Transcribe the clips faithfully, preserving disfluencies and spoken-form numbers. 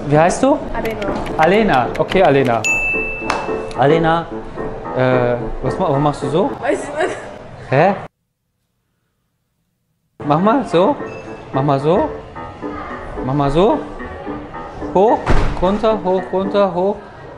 Wie heißt du? Alena. Alena. Okay, Alena. Alena, äh, was warum machst du so? Weiß ich nicht. Hä? Mach mal so. Mach mal so. Mach mal so. Hoch, runter, hoch, runter, hoch.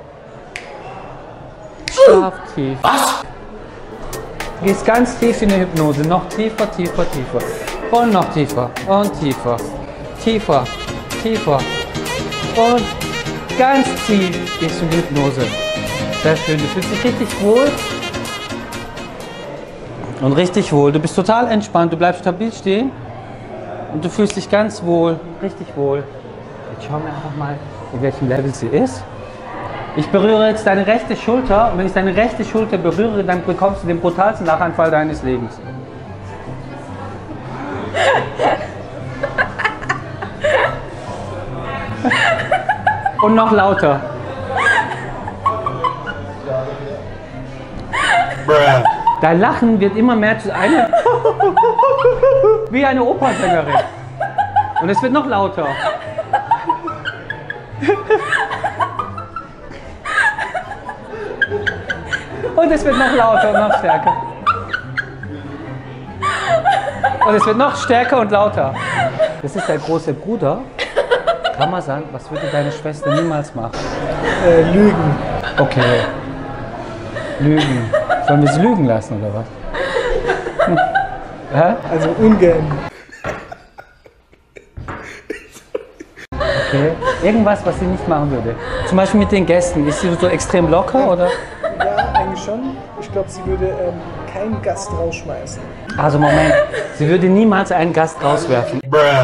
Schlaf tief. Was? Du gehst ganz tief in die Hypnose. Noch tiefer, tiefer, tiefer. Und noch tiefer. Und tiefer. Tiefer. Tiefer. Und ganz tief gehst du in die Hypnose. Sehr schön. Du fühlst dich richtig wohl. Und richtig wohl. Du bist total entspannt. Du bleibst stabil stehen. Und du fühlst dich ganz wohl. Richtig wohl. Jetzt schauen wir einfach mal, in welchem Level sie ist. Ich berühre jetzt deine rechte Schulter. Und wenn ich deine rechte Schulter berühre, dann bekommst du den brutalsten Lachanfall deines Lebens. Und noch lauter. Dein Lachen wird immer mehr zu einer wie eine Opernsängerin. Und es wird noch lauter. Und es wird noch lauter und noch stärker. Und es wird noch stärker und lauter. Das ist der große Bruder. Ramazan, was würde deine Schwester niemals machen? Äh, lügen. Okay. Lügen. Sollen wir sie lügen lassen, oder was? Hm. Hä? Also ungern. Okay. Irgendwas, was sie nicht machen würde. Zum Beispiel mit den Gästen. Ist sie so extrem locker, oder? Ja, eigentlich schon. Ich glaube, sie würde ähm, keinen Gast rausschmeißen. Also Moment. Sie würde niemals einen Gast rauswerfen.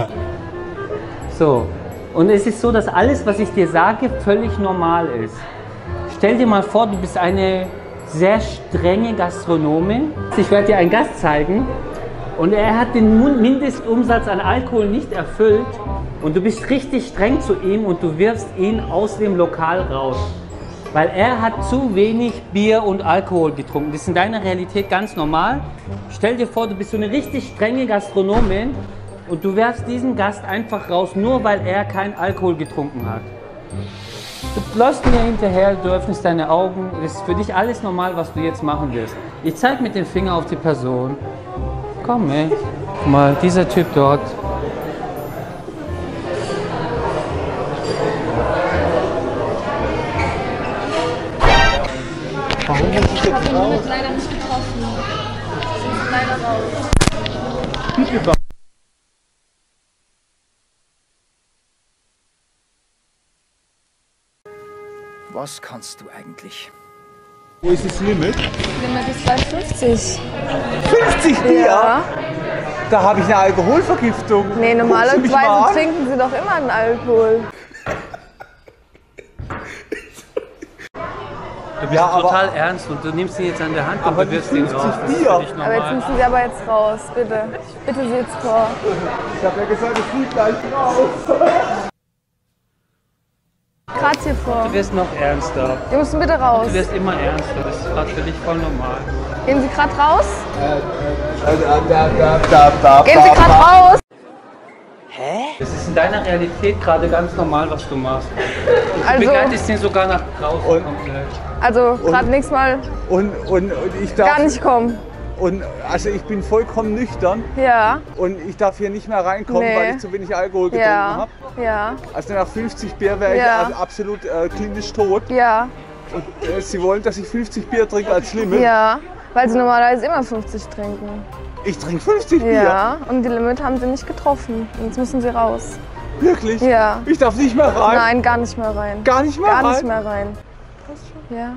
So. Und es ist so, dass alles, was ich dir sage, völlig normal ist. Stell dir mal vor, du bist eine sehr strenge Gastronomin. Ich werde dir einen Gast zeigen und er hat den Mindestumsatz an Alkohol nicht erfüllt und du bist richtig streng zu ihm und du wirfst ihn aus dem Lokal raus. Weil er hat zu wenig Bier und Alkohol getrunken. Das ist in deiner Realität ganz normal. Stell dir vor, du bist so eine richtig strenge Gastronomin und du werfst diesen Gast einfach raus, nur weil er keinen Alkohol getrunken hat. Du läufst mir hinterher, du öffnest deine Augen, das ist für dich alles normal, was du jetzt machen wirst. Ich zeige mit dem Finger auf die Person. Komm, ey. Guck mal, dieser Typ dort. Warum muss ich jetzt Ich habe raus? ihn leider nicht getroffen. Sie ist leider raus. Was kannst du eigentlich? Wo ist das Limit? Limit ist bei fünfzig. fünfzig Bier? Ja. Da habe ich eine Alkoholvergiftung. Nee, Guckst du mich mal normalerweise an? trinken sie doch immer einen Alkohol. Du bist Ja, aber- total ernst und du nimmst ihn jetzt an der Hand und Aber du wirfst ihn die raus. fünfzig Das ist Bier. für dich Aber jetzt normal. müssen sie aber jetzt raus, bitte. Bitte sie jetzt vor. Ich habe ja gesagt, ich fliege gleich raus. Gerade hier vor. Du wirst noch ernster. Wir müssen bitte raus. Du wirst immer ernster. Das ist gerade für dich voll normal. Gehen Sie gerade raus? Da, da, da, da, da, Gehen Sie gerade raus? Das ist in deiner Realität gerade ganz normal, was du machst. Du Also, begleitest ihn sogar nach draußen Und- komplett. also gerade nächstes Mal Und, und, und ich darf, gar nicht kommen. Und also ich bin vollkommen nüchtern Ja, und ich darf hier nicht mehr reinkommen, Nee. weil ich zu wenig Alkohol getrunken ja, habe. ja, Also nach fünfzig Bier wäre ich Ja. also absolut äh, klinisch tot. ja, Und äh, Sie wollen, dass ich fünfzig Bier trinke als Limit? ja. Weil sie normalerweise immer fünfzig trinken. Ich trinke fünfzig Bier? Ja, und die Limit haben sie nicht getroffen. Jetzt müssen sie raus. Wirklich? Ja. Ich darf nicht mehr rein? Nein, gar nicht mehr rein. Gar nicht mehr Gar rein? nicht mehr rein. Ja.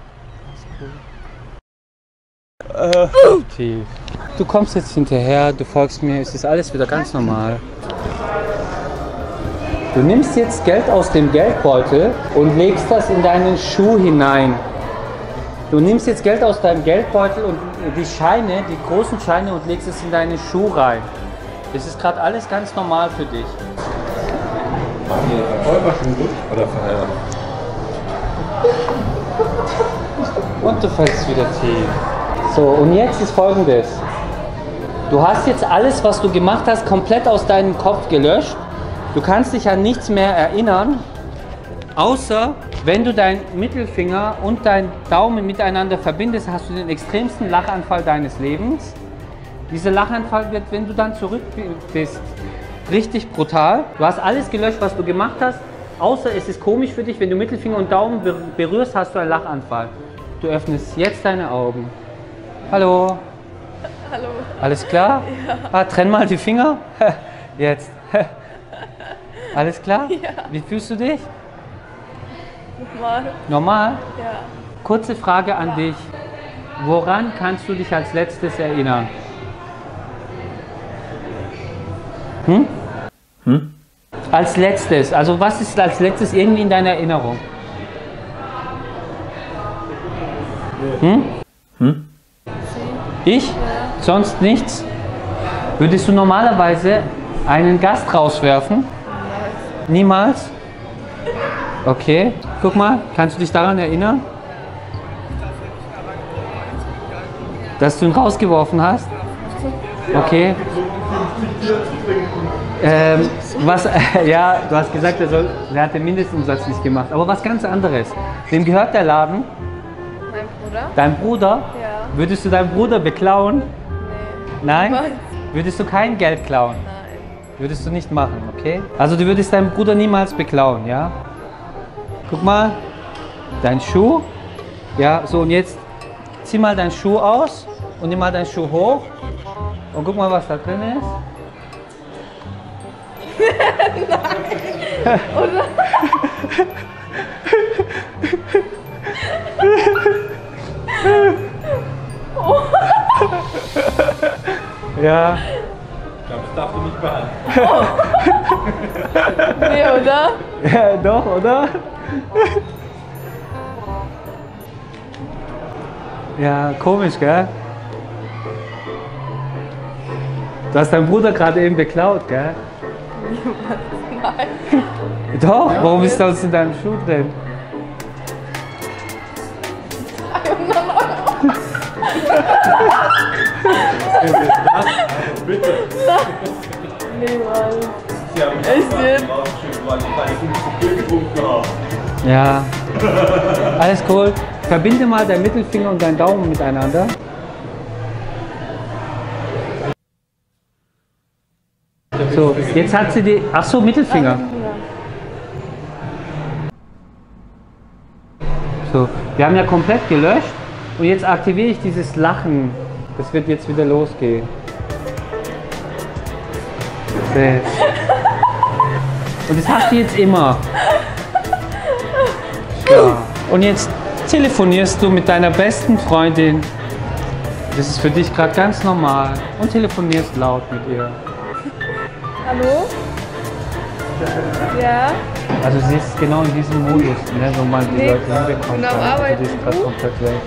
Äh, Tief. Du kommst jetzt hinterher, du folgst mir, es ist alles wieder ganz normal. Du nimmst jetzt Geld aus dem Geldbeutel und legst das in deinen Schuh hinein. Du nimmst jetzt Geld aus deinem Geldbeutel und die Scheine, die großen Scheine und legst es in deinen Schuh rein. Das ist gerade alles ganz normal für dich. Oder verheiratet? Und du fällst wieder tief. So, und jetzt ist Folgendes. Du hast jetzt alles, was du gemacht hast, komplett aus deinem Kopf gelöscht. Du kannst dich an nichts mehr erinnern. Außer, wenn du deinen Mittelfinger und deinen Daumen miteinander verbindest, hast du den extremsten Lachanfall deines Lebens. Dieser Lachanfall wird, wenn du dann zurück bist, richtig brutal. Du hast alles gelöscht, was du gemacht hast, außer es ist komisch für dich, wenn du Mittelfinger und Daumen berührst, hast du einen Lachanfall. Du öffnest jetzt deine Augen. Hallo. Hallo. Alles klar? Ja. Ah, trenn mal die Finger. Jetzt. Alles klar? Ja. Wie fühlst du dich? Normal. Normal? Ja. Kurze Frage an dich. Woran kannst du dich als letztes erinnern? Hm? Hm? Als letztes. Also was ist als letztes irgendwie in deiner Erinnerung? Hm? Hm? Ich? Sonst nichts? Würdest du normalerweise einen Gast rauswerfen? Niemals? Okay. Guck mal, kannst du dich daran erinnern? Dass du ihn rausgeworfen hast? Okay. Ähm, was, äh, ja, du hast gesagt, er, soll, er hat den Mindestumsatz nicht gemacht. Aber was ganz anderes. Wem gehört der Laden? Mein Bruder? Dein Bruder? Ja. Würdest du deinen Bruder beklauen? Nee. Nein? Niemals. Würdest du kein Geld klauen? Nein. Würdest du nicht machen, okay? Also du würdest deinen Bruder niemals beklauen, ja? Guck mal, dein Schuh. Ja, so und jetzt zieh mal deinen Schuh aus und nimm mal deinen Schuh hoch. Und guck mal, was da drin ist. Nein. Oder? Oh. Ja. Ich glaube, das darfst du nicht behalten. Oh. Nee, oder? Ja, doch, oder? Ja, komisch, gell? Du hast deinen Bruder gerade eben beklaut, gell? Nein. Doch, warum ist da was in deinem Schuh drin? Bitte. Niemals. Sie haben Echt jetzt? weil ich meine fünfzig Bier getrunken habe. Ja. Alles cool. Verbinde mal deinen Mittelfinger und deinen Daumen miteinander. So, jetzt hat sie die. Ach so, Mittelfinger. So, wir haben ja komplett gelöscht und jetzt aktiviere ich dieses Lachen. Das wird jetzt wieder losgehen. Okay. Und das hast du jetzt immer. Ja. Und jetzt telefonierst du mit deiner besten Freundin. Das ist für dich gerade ganz normal. Und telefonierst laut mit ihr. Hallo? Ja? Also sie ist genau in diesem Modus, ne, wo man die Nee, Leute hinbekommt. bin am Also Arbeiten. die ist gerade Du? komplett weg.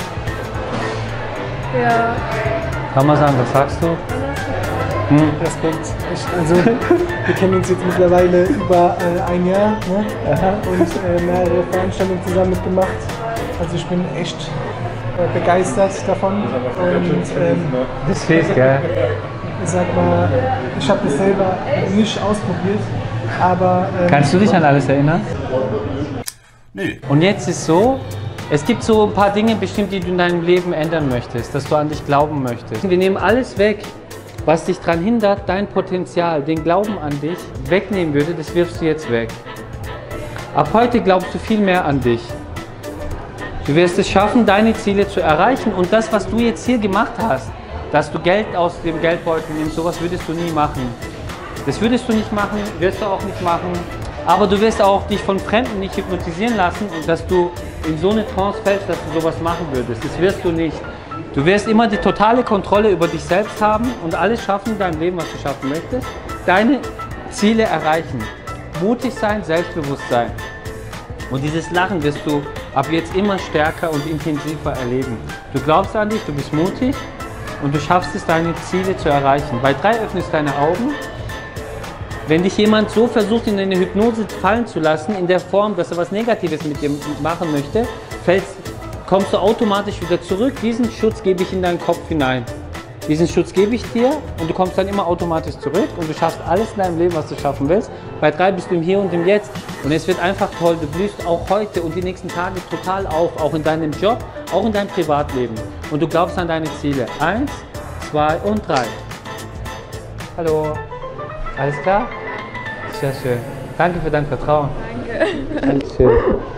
Ja. Kann man sagen, was sagst du? Hm? Respekt. Echt, also, wir kennen uns jetzt mittlerweile über äh, ein Jahr, ne? Und äh, mehrere Veranstaltungen zusammen mitgemacht. Also ich bin echt äh, begeistert davon. Und ähm, Das fehlt, gell? ich sag mal, ich habe das selber nicht ausprobiert, aber ähm, Kannst du dich an alles erinnern? Nee. Und jetzt ist so, es gibt so ein paar Dinge bestimmt, die du in deinem Leben ändern möchtest, dass du an dich glauben möchtest. Wir nehmen alles weg, was dich daran hindert, dein Potenzial, den Glauben an dich wegnehmen würde, das wirfst du jetzt weg. Ab heute glaubst du viel mehr an dich. Du wirst es schaffen, deine Ziele zu erreichen und das, was du jetzt hier gemacht hast, dass du Geld aus dem Geldbeutel nimmst, sowas würdest du nie machen. Das würdest du nicht machen, wirst du auch nicht machen, aber du wirst auch dich von Fremden nicht hypnotisieren lassen und dass du in so eine Trance fällst, dass du sowas machen würdest. Das wirst du nicht. Du wirst immer die totale Kontrolle über dich selbst haben und alles schaffen in deinem Leben, was du schaffen möchtest. Deine Ziele erreichen. Mutig sein, selbstbewusst sein. Und dieses Lachen wirst du ab jetzt immer stärker und intensiver erleben. Du glaubst an dich, du bist mutig und du schaffst es, deine Ziele zu erreichen. Bei drei öffnest deine Augen. Wenn dich jemand so versucht, in eine Hypnose fallen zu lassen, in der Form, dass er was Negatives mit dir machen möchte, fällst, kommst du automatisch wieder zurück. Diesen Schutz gebe ich in deinen Kopf hinein. Diesen Schutz gebe ich dir und du kommst dann immer automatisch zurück und du schaffst alles in deinem Leben, was du schaffen willst. Bei drei bist du im Hier und im Jetzt und es wird einfach toll. Du blühst auch heute und die nächsten Tage total auf, auch in deinem Job, auch in deinem Privatleben. Und du glaubst an deine Ziele. Eins, zwei und drei. Hallo. Alles klar? Sehr schön. Danke für dein Vertrauen. Danke. Dankeschön.